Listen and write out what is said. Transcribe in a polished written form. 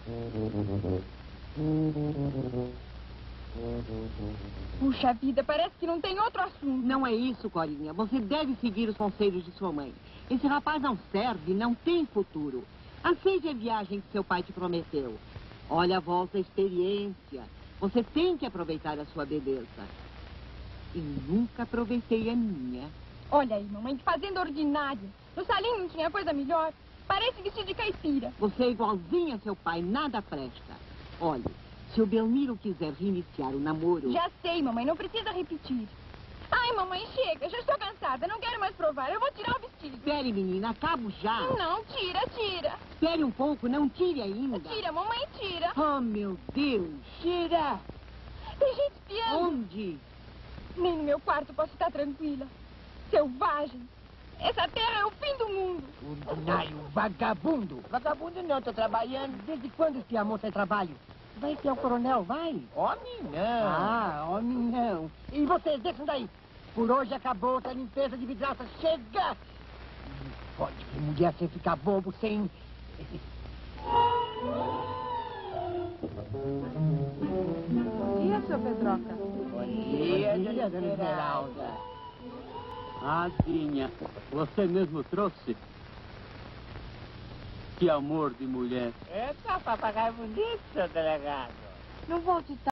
Puxa vida, parece que não tem outro assunto. Não é isso, Corinha. Você deve seguir os conselhos de sua mãe. Esse rapaz não serve, não tem futuro. Aceite a viagem que seu pai te prometeu. Olha a vossa experiência. Você tem que aproveitar a sua beleza. Eu nunca aproveitei a minha. Olha aí, mamãe, que fazenda ordinária. No salinho não tinha coisa melhor. Parece vestido de caipira. Você é igualzinha a seu pai, nada presta. Olha, se o Belmiro quiser reiniciar o namoro... Já sei, mamãe, não precisa repetir. Ai, mamãe, chega, já estou cansada, não quero mais provar, eu vou tirar o vestido. Espere, menina, acabo já. Não, tira, tira. Espere um pouco, não tire ainda. Tira, mamãe, tira. Oh, meu Deus, tira. Tem gente espiando. Onde? Nem no meu quarto posso estar tranquila. Selvagem. Essa terra é o fim do mundo. Ordinário, vagabundo. Vagabundo não, tô trabalhando. Desde quando que a moça é trabalho? Vai ser o coronel, vai. Homem não. Ah, homem não. E vocês, desçam daí. Por hoje acabou essa limpeza de vidraça. Chega! Não pode que mulher sem ficar bobo, sem... Bom dia, seu Pedroca. Bom dia, dona Esmeralda. Adinha, você mesmo trouxe? Que amor de mulher. Eita, papagaio bonito, seu delegado. Não vou te